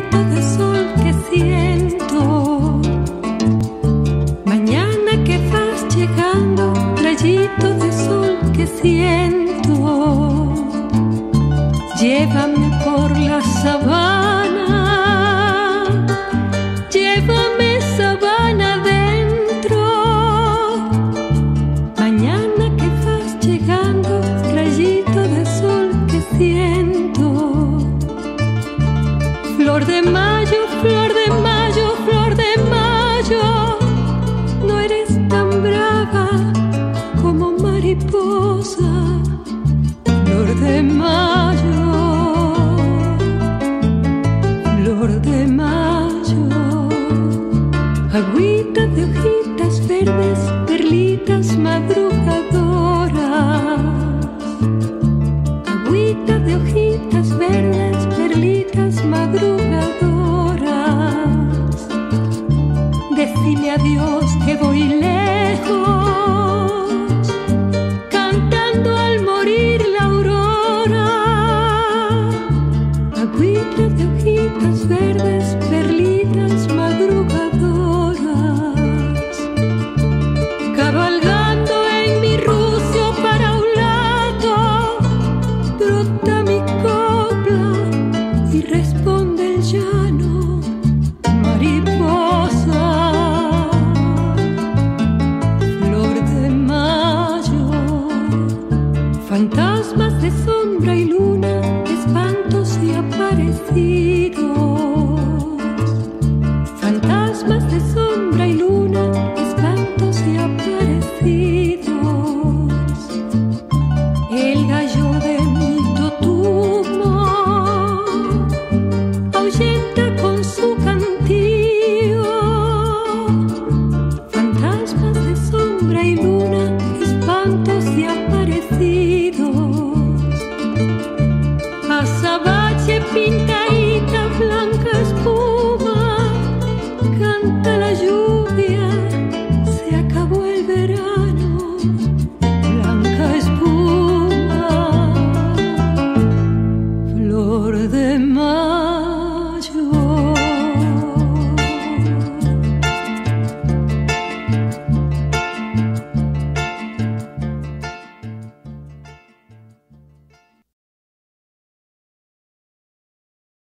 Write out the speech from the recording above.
rayito de sol que siento. Mañana que vas llegando, rayito de sol que siento. Llévame por la sabana, llévame sabana adentro. Mañana que vas llegando, rayito de sol que siento. Flor de mayo, flor de mayo, flor de mayo, no eres tan brava como mariposa. Flor de mayo, flor de mayo, agüita de hojitas verdes, perlitas madrugadoras. Agüita de hojitas verdes, perlitas madrugadoras. Decile adiós que voy lejos, cantando al morir la aurora. Agüita de hojitas verdes, perlitas madrugadoras. Cabalgando en mi rucio para un lado, brota mi copla y responde el llano, mariposa. Flor de mayo, fantasmas de sombra y luna, espantos y aparecidos.